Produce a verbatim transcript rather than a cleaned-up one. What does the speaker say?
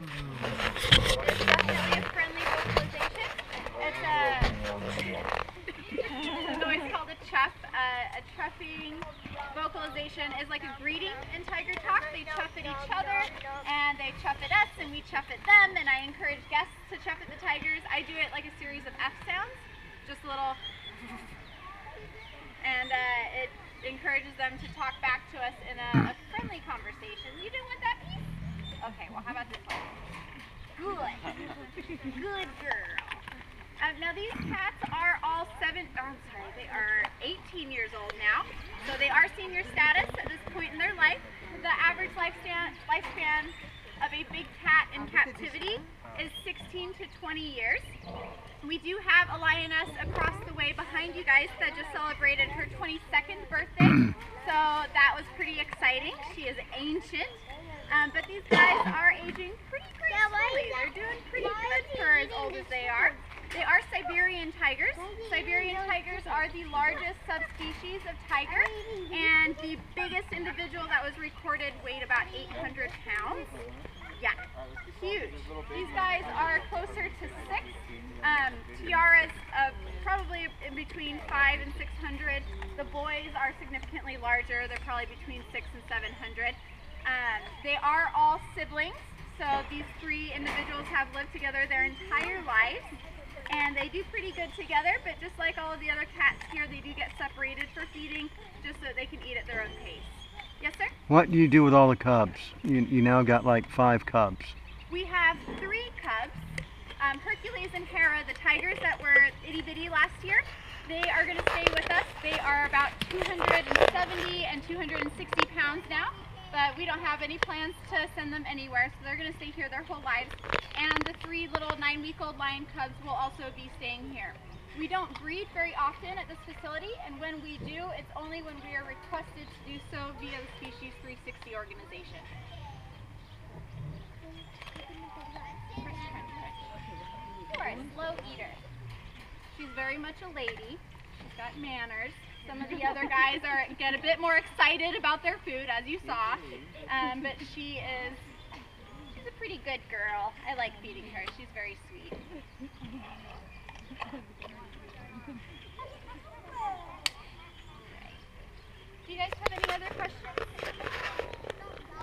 It's definitely a friendly vocalization. It's a, it's always called a chuff. Uh, a chuffing vocalization is like a greeting in Tiger Talk. They chuff at each other, and they chuff at us, and we chuff at them, and I encourage guests to chuff at the tigers. I do it like a series of F sounds, just a little, and uh, it encourages them to talk back to us in a, a friendly conversation. You didn't want that piece? Okay, well how about this one? Good. Good girl. Um, now these cats are all seven, oh, I'm sorry, they are eighteen years old now. So they are senior status at this point in their life. The average lifespan, lifespan of a big cat in captivity is sixteen to twenty years. We do have a lioness across the way behind you guys that just celebrated her twenty-second birthday. So that was pretty exciting. She is ancient. Um, but these guys are aging pretty gracefully. They're doing pretty good for as old as they are. They are Siberian tigers. Siberian tigers are the largest subspecies of tiger, and the biggest individual that was recorded weighed about eight hundred pounds. Yeah, huge. These guys are closer to six. Um, tiaras of probably in between five and six hundred. The boys are significantly larger. They're probably between six and seven hundred. Um, they are all siblings, so these three individuals have lived together their entire lives, and they do pretty good together, but just like all of the other cats here, they do get separated for feeding, just so that they can eat at their own pace. Yes, sir? What do you do with all the cubs? You, you now got like five cubs. We have three cubs. Um, Hercules and Hera, the tigers that were itty bitty last year, they are going to stay with us. They are about two hundred seventy and two hundred sixty pounds now. But we don't have any plans to send them anywhere, so they're going to stay here their whole lives. And the three little nine-week-old lion cubs will also be staying here. We don't breed very often at this facility, and when we do, it's only when we are requested to do so via the Species three sixty organization. You are a slow eater. She's very much a lady. She's got manners. Some of the other guys are get a bit more excited about their food, as you saw, um, but she is she's a pretty good girl. I like feeding her. She's very sweet. Do you guys have any other questions?